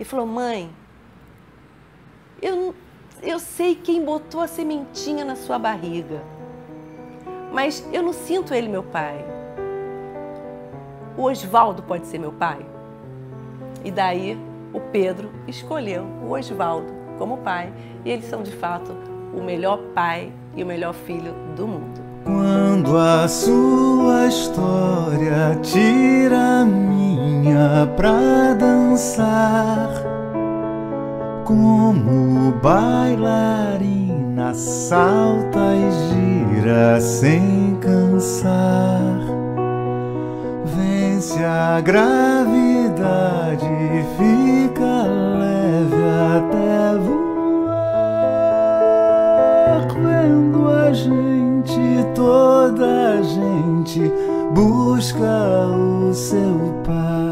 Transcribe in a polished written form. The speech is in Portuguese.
e falou: mãe, eu sei quem botou a sementinha na sua barriga, mas eu não sinto ele meu pai. O Osvaldo pode ser meu pai? E daí o Pedro escolheu o Osvaldo como pai, e eles são de fato o melhor pai e o melhor filho do mundo. Quando a sua história tira a minha pra dançar, como bailarina salta e gira sem cansar, vence a gravidade e fica leve até voar, vendo a gente, toda a gente busca o seu pai.